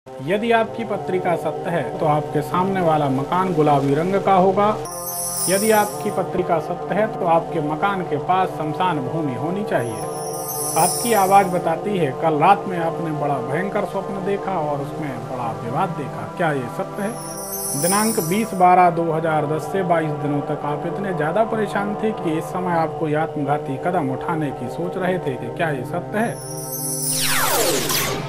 यदि आपकी पत्रिका सत्य है तो आपके सामने वाला मकान गुलाबी रंग का होगा। यदि आपकी पत्रिका सत्य है तो आपके मकान के पास शमशान भूमि होनी चाहिए। आपकी आवाज़ बताती है कल रात में आपने बड़ा भयंकर स्वप्न देखा और उसमें बड़ा विवाद देखा। क्या ये सत्य है? दिनांक 20/12/2010 से 22 दिनों तक आप इतने ज़्यादा परेशान थे कि इस समय आपको आत्मघाती कदम उठाने की सोच रहे थे कि क्या ये सत्य है?